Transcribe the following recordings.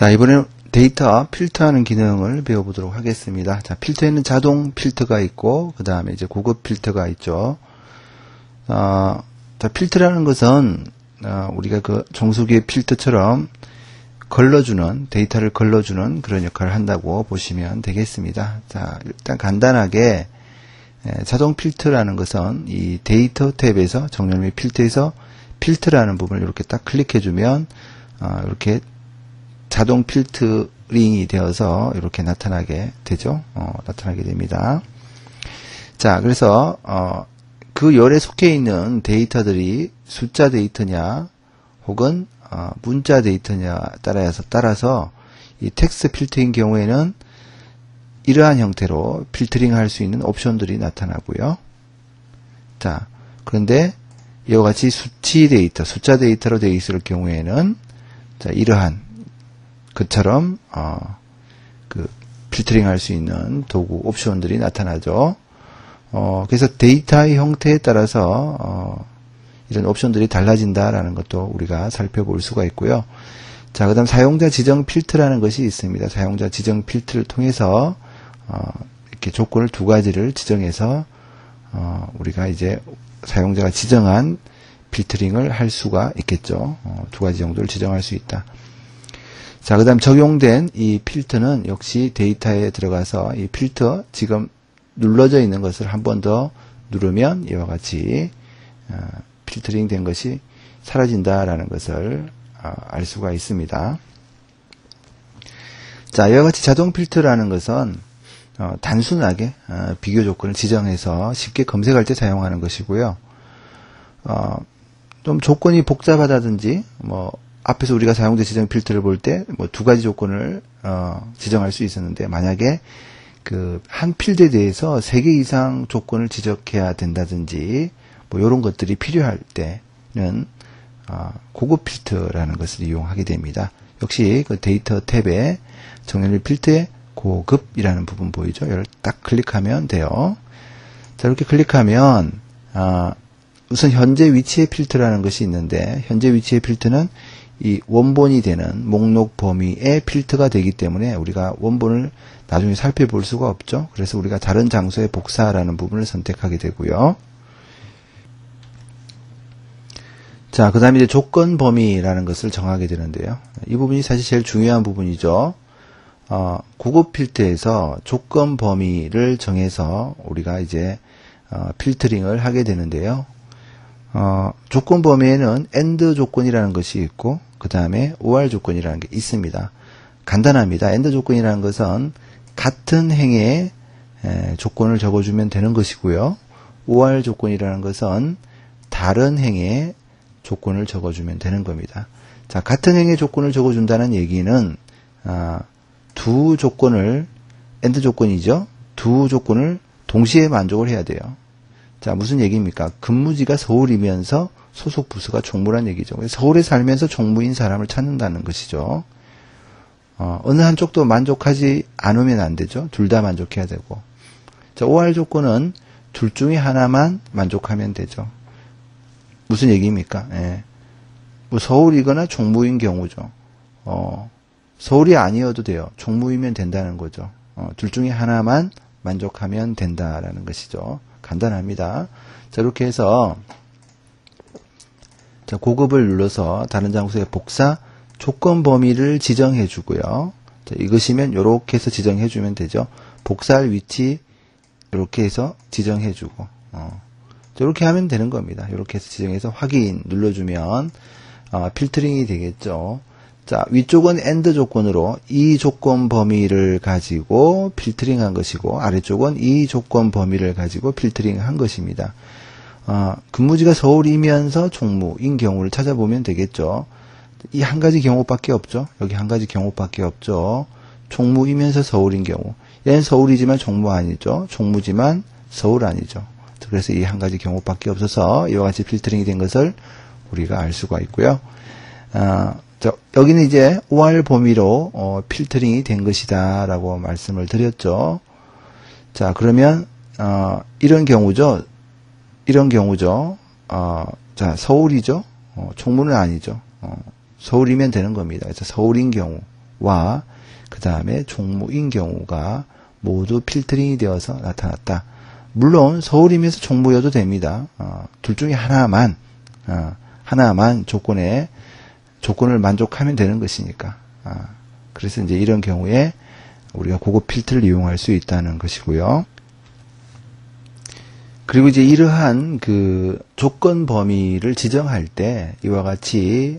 자, 이번에 데이터 필터하는 기능을 배워보도록 하겠습니다. 자, 필터에는 자동 필터가 있고, 그 다음에 이제 고급 필터가 있죠. 자, 필터라는 것은, 우리가 그 정수기의 필터처럼 걸러주는, 데이터를 걸러주는 그런 역할을 한다고 보시면 되겠습니다. 자, 일단 간단하게, 자동 필터라는 것은 이 데이터 탭에서, 정렬 및 필터에서 필터라는 부분을 이렇게 딱 클릭해주면, 이렇게 자동 필터링이 되어서 이렇게 나타나게 되죠. 나타나게 됩니다. 자, 그래서 그 열에 속해 있는 데이터들이 숫자 데이터냐 혹은 문자 데이터냐 따라서 이 텍스트 필터인 경우에는 이러한 형태로 필터링 할 수 있는 옵션들이 나타나고요. 자, 그런데 이와 같이 수치 데이터, 숫자 데이터로 되어 있을 경우에는 자, 이러한 그처럼 그 필터링 할 수 있는 도구 옵션들이 나타나죠. 그래서 데이터의 형태에 따라서 이런 옵션들이 달라진다라는 것도 우리가 살펴볼 수가 있고요. 자, 그다음 사용자 지정 필터라는 것이 있습니다. 사용자 지정 필터를 통해서 이렇게 조건을 두 가지를 지정해서 우리가 이제 사용자가 지정한 필터링을 할 수가 있겠죠. 두 가지 정도를 지정할 수 있다. 자, 그 다음 적용된 이 필터는 역시 데이터에 들어가서 이 필터 지금 눌러져 있는 것을 한 번 더 누르면 이와 같이 필터링 된 것이 사라진다라는 것을 알 수가 있습니다. 자, 이와 같이 자동 필터라는 것은 단순하게 비교 조건을 지정해서 쉽게 검색할 때 사용하는 것이고요. 좀 조건이 복잡하다든지 앞에서 우리가 사용자 지정 필터를 볼 때 두 가지 조건을 지정할 수 있었는데, 만약에 그 한 필드에 대해서 3개 이상 조건을 지적해야 된다든지 이런 것들이 필요할 때는 고급 필터라는 것을 이용하게 됩니다. 역시 그 데이터 탭에 정렬 필터의 고급이라는 부분 보이죠? 이걸 딱 클릭하면 돼요. 자, 이렇게 클릭하면 우선 현재 위치의 필터라는 것이 있는데, 현재 위치의 필터는 이 원본이 되는 목록 범위의 필터가 되기 때문에 우리가 원본을 나중에 살펴볼 수가 없죠. 그래서 우리가 다른 장소에 복사라는 부분을 선택하게 되고요. 자, 그 다음에 이제 조건 범위라는 것을 정하게 되는데요. 이 부분이 사실 제일 중요한 부분이죠. 고급 필터에서 조건 범위를 정해서 우리가 이제 필터링을 하게 되는데요. 조건 범위에는 AND 조건이라는 것이 있고, 그 다음에 OR 조건이라는 게 있습니다. 간단합니다. AND 조건이라는 것은 같은 행의 조건을 적어주면 되는 것이고요. OR 조건이라는 것은 다른 행의 조건을 적어주면 되는 겁니다. 자, 같은 행의 조건을 적어준다는 얘기는 두 조건을, AND 조건이죠. 두 조건을 동시에 만족을 해야 돼요. 자, 무슨 얘기입니까? 근무지가 서울이면서 소속 부서가 종무란 얘기죠. 서울에 살면서 종무인 사람을 찾는다는 것이죠. 어느 한쪽도 만족하지 않으면 안 되죠. 둘 다 만족해야 되고. 자, OR 조건은 둘 중에 하나만 만족하면 되죠. 무슨 얘기입니까? 예. 서울이거나 종무인 경우죠. 서울이 아니어도 돼요. 종무이면 된다는 거죠. 둘 중에 하나만 만족하면 된다라는 것이죠. 간단합니다. 자, 이렇게 해서 자, 고급을 눌러서 다른 장소에 복사 조건 범위를 지정해 주고요. 자, 이것이면 이렇게 해서 지정해 주면 되죠. 복사할 위치 이렇게 해서 지정해 주고 이렇게 하면 되는 겁니다. 이렇게 해서 지정해서 확인 눌러주면 필터링이 되겠죠. 자, 위쪽은 AND 조건으로 이 조건 범위를 가지고 필터링 한 것이고, 아래쪽은 이 조건 범위를 가지고 필터링 한 것입니다. 근무지가 서울이면서 종무인 경우를 찾아보면 되겠죠. 이 한 가지 경우밖에 없죠. 여기 한 가지 경우밖에 없죠. 종무이면서 서울인 경우. 얘는 서울이지만 종무 아니죠. 종무지만 서울 아니죠. 그래서 이 한 가지 경우밖에 없어서 이와 같이 필터링이 된 것을 우리가 알 수가 있고요. 여기는 이제 OR 범위로 필터링이 된 것이다 라고 말씀을 드렸죠. 자, 그러면 이런 경우죠. 자, 서울이죠. 종무는 아니죠. 서울이면 되는 겁니다. 그래서 서울인 경우 경우와 그 다음에 종무인 경우가 모두 필터링이 되어서 나타났다. 물론 서울이면서 종무여도 됩니다. 둘 중에 하나만 조건을 만족하면 되는 것이니까. 그래서 이제 이런 경우에 우리가 고급 필터를 이용할 수 있다는 것이고요. 그리고 이제 이러한 그 조건 범위를 지정할 때 이와 같이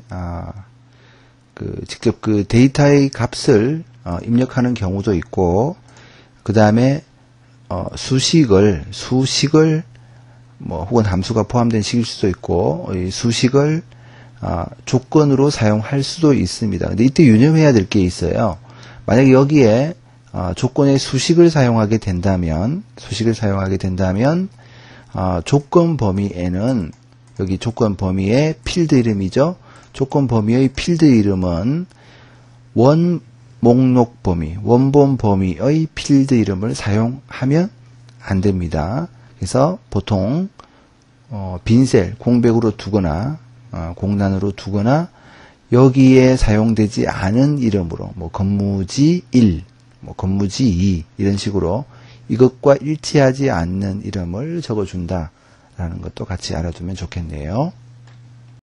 직접 그 데이터의 값을 입력하는 경우도 있고, 그 다음에 수식을 뭐 혹은 함수가 포함된 식일 수도 있고, 이 수식을 조건으로 사용할 수도 있습니다. 근데 이때 유념해야 될 게 있어요. 만약에 여기에 조건의 수식을 사용하게 된다면 조건 범위에는 여기 조건 범위의 필드 이름이죠. 조건 범위의 필드 이름은 원 목록 범위, 원본 범위의 필드 이름을 사용하면 안 됩니다. 그래서 보통 빈셀, 공백으로 두거나 공란으로 두거나 여기에 사용되지 않은 이름으로 뭐 건무지 1, 뭐 건무지 2 이런 식으로 이것과 일치하지 않는 이름을 적어준다라는 것도 같이 알아두면 좋겠네요.